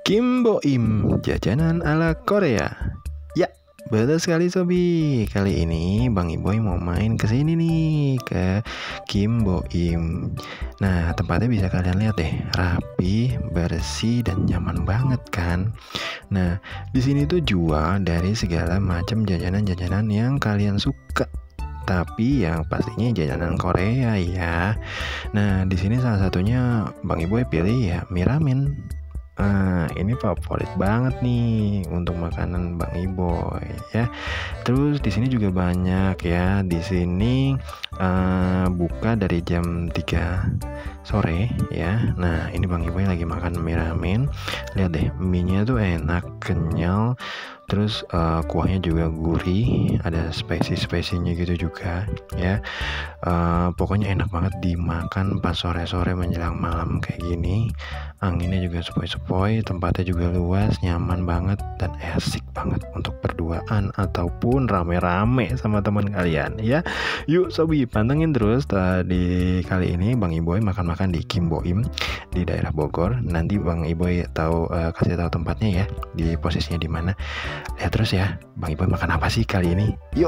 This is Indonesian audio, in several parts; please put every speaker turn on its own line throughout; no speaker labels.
Kim Boim, jajanan ala Korea. Ya, betul sekali Sobi. Kali ini Bang Iboy mau main ke sini nih, ke Kim Boim. Nah, tempatnya bisa kalian lihat deh, rapi, bersih dan nyaman banget kan. Nah, di sini tuh jual dari segala macam jajanan-jajanan yang kalian suka. Tapi yang pastinya jajanan Korea ya. Nah, di sini salah satunya Bang Iboy pilih ya mie ramen. Ini favorit banget nih untuk makanan Bang Iboy ya. Terus di sini juga banyak ya. Di sini buka dari jam 3 sore ya. Nah, ini Bang Iboy lagi makan mie ramen. Lihat deh, mie-nya tuh enak, kenyal. Terus kuahnya juga gurih, ada spicy-spicy-nya gitu juga ya. Pokoknya enak banget dimakan pas sore-sore menjelang malam kayak gini. Anginnya juga sepoi-sepoi, tempatnya juga luas, nyaman banget dan asik banget untuk berduaan ataupun rame-rame sama teman kalian ya. Yuk Sobi, pantengin terus di kali ini Bang Iboy makan-makan di Kim Boim di daerah Bogor. Nanti Bang Iboy kasih tahu tempatnya ya, di posisinya di mana. Lihat terus ya, Bang Iboy makan apa sih kali ini? Yuk.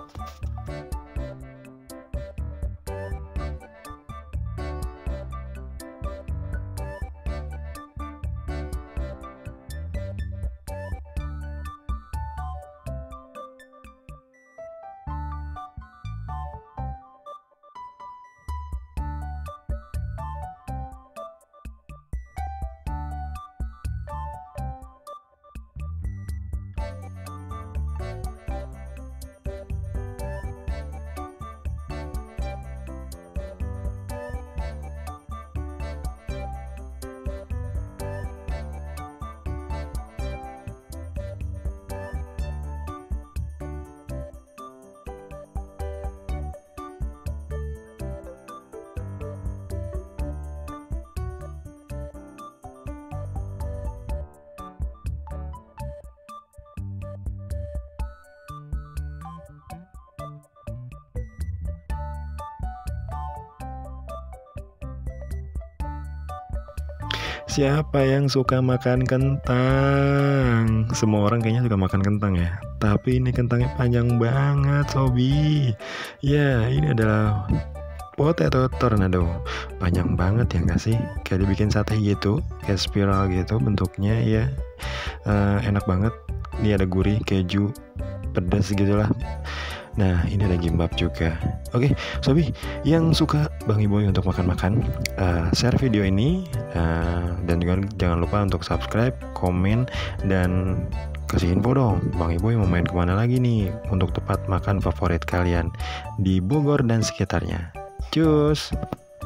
Siapa yang suka makan kentang? Semua orang kayaknya suka makan kentang ya. Tapi ini kentangnya panjang banget Sobi. Ya, ini adalah potato tornado. Panjang banget ya gak sih? Kayak dibikin sate gitu, kayak spiral gitu bentuknya ya. Enak banget. Ini ada gurih, keju, pedas gitulah. Nah, ini ada gimbap juga. Oke, Sobi, yang suka Bang Iboy untuk makan-makan, share video ini, dan juga jangan lupa untuk subscribe, komen, dan kasih info dong, Bang Iboy mau main kemana lagi nih untuk tempat makan favorit kalian di Bogor dan sekitarnya. Cus!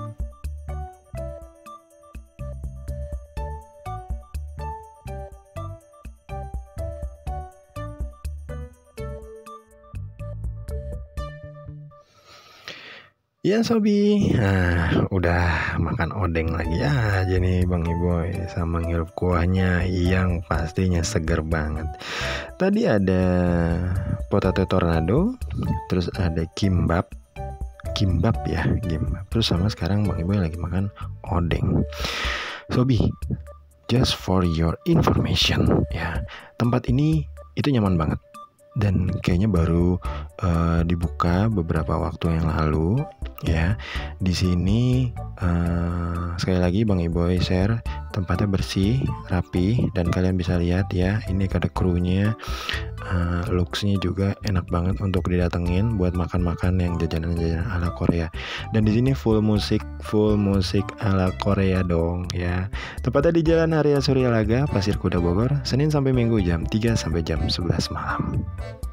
Ya Sobi, udah makan odeng lagi aja nih Bang Iboy sama ngirup kuahnya yang pastinya seger banget. Tadi ada potato tornado, terus ada gimbap ya, gimbap. Terus sama sekarang Bang Iboy lagi makan odeng. Sobi, just for your information ya, tempat ini itu nyaman banget. Dan kayaknya baru dibuka beberapa waktu yang lalu ya. Di sini sekali lagi Bang Iboy share, tempatnya bersih, rapi, dan kalian bisa lihat ya, ini ada krunya. Looksnya juga enak banget untuk didatengin buat makan-makan yang jajanan-jajanan ala Korea. Dan di sini full musik ala Korea dong ya. Tepatnya di Jalan Arya Suryalaga, Pasir Kuda, Bogor, Senin sampai Minggu jam 3 sampai jam 11 malam.